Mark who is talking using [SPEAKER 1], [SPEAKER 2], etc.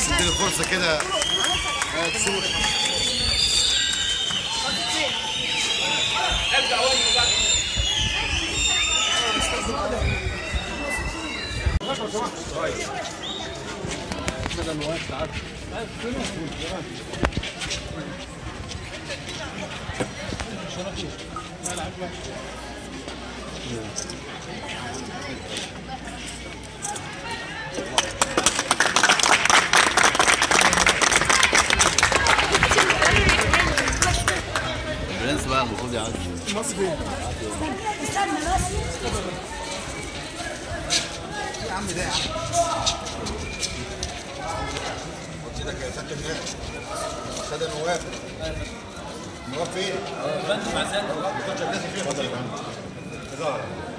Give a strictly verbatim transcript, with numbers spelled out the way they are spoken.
[SPEAKER 1] برنس اديله فرصه كده تشوف. برنس بقى المفروض يعدي مصري. استنى بس يا عم ده يا عم قلت لك يا سياده النائب سياده نواب نواب فين؟ اه فندم مع سيادتك ما كنتش لازم فيه خطيب